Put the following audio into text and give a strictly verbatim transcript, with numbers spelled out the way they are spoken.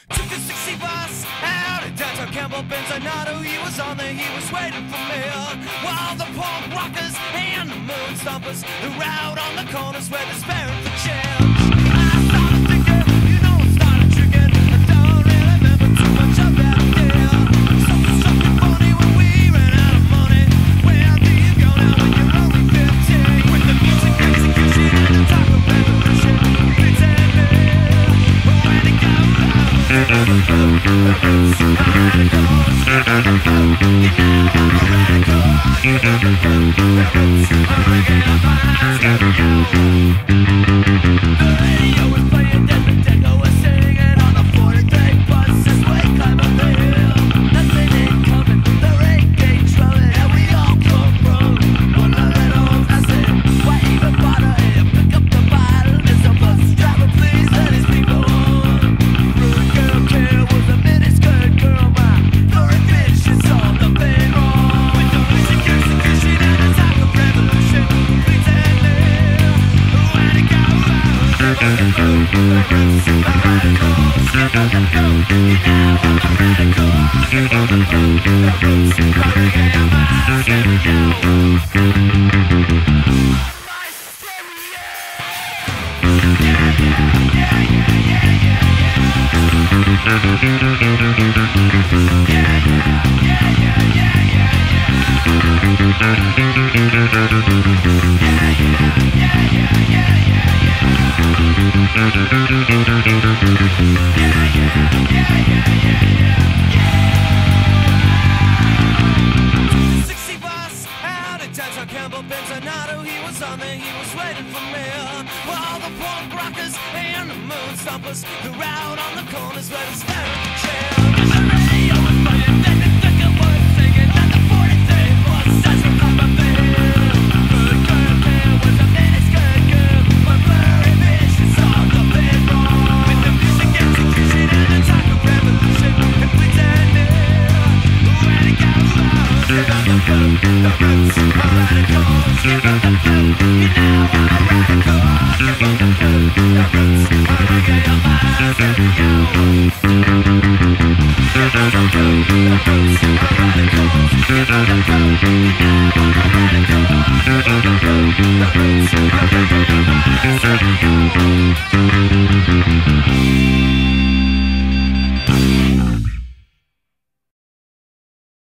Took the sixty bus out of downtown Campbell Benzonado. He was on there, he was waiting for me. While the punk rockers and the moon stompers who were out on the corners where they're sparing for change. I started thinking, you know I started drinking. I don't really remember too much of that deal. Something struck me funny when we ran out of money. Where do you go now when you're only fifteen? With the music execution and the talk of revolution. Pretend me, where to go? The roots are radicals. You know I'm a radical. The roots are ringing in my eyes. The radio was playing dead, the deco was singing on the forty-three buses. We climb up the hill, nothing ain't coming. The reggae drumming, and we all come from one little homes. I said, why even bother here? Pick up the bottle. There's no bus driver, please let his people on. Rude girl care was a miniskirt girl. My glory vision saw nothing wrong. With the music execution and the talk of revolution. Pretending, where to go? The roots are radicals. You know the flow, you know I'm a radical. You know the flow, the roots are ringing in my eyes. My stereo. Yeah, yeah, yeah, yeah, yeah, yeah, sixty bus out of downtown Campbell Benzonado. He was on there, he was waiting for me. While the punk rockers and the moon stompers who were out on the corners where the staring for chairs. The radio was playing, then the thicker was singing, and the forty-three bus says we're climb up the hill. Good girl there was a miniskirt girl. My blurry vision saw nothing wrong. With the music execution and the talk of revolution. And pretending, where to go? You know the flow, the roots are radicals. You know the flow, you know I'm a radical. You know the flow, the roots are ringing in my eyes. You know the flow, the roots are radicals. You know the flow, you know I'm a radical. You know the flow, the roots are ringing in my eyes.